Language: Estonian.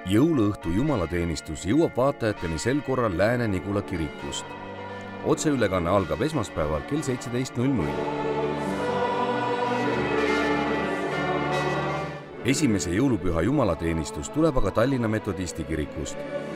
Jõuluõhtu jumalateenistus jõuab vaatajateni sel korral Lääne-Nigula kirikust. Otseülekanne algab esmaspäeval kell 17.00. Esimese jõulupüha jumalateenistus tuleb aga Tallinna Metodisti kirikust.